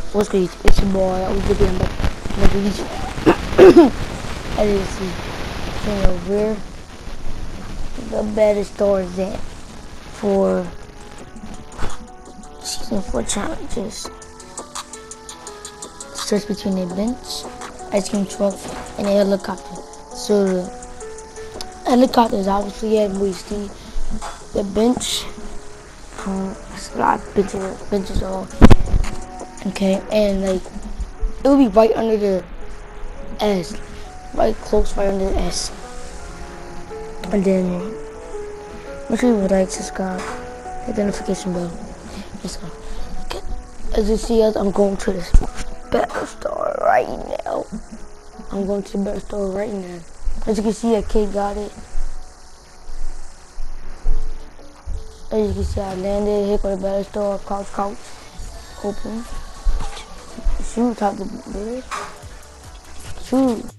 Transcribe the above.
What's good? It's your boy. I was looking at my video. As you see, where the better store is at for season 4 challenges. Switch between a bench, ice cream truck, and a helicopter. So the helicopter is obviously at we see the bench. There's a lot of benches all. Okay, and like it will be right under the S, right close, right under the S. And then make sure you like, subscribe, hit the notification bell. Let's go. Okay. As you see, I'm going to this battle store right now. I'm going to the battle store right now. As you can see, a kid got it. As you can see, I landed. Here go the battle store. Couch. Open. Shoot, top the bridge. Shoot.